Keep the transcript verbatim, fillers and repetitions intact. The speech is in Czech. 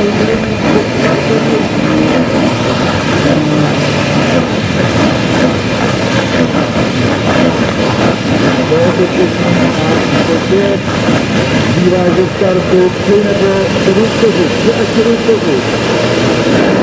Zbývá ze startu tři nebo sedm vteřin, tři až sedm vteřin.